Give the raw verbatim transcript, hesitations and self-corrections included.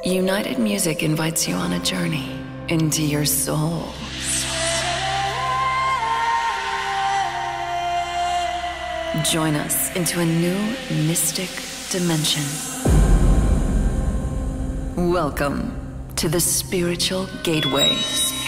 United Music invites you on a journey into your soul. Join us into a new mystic dimension. Welcome to the Spiritual Gateway.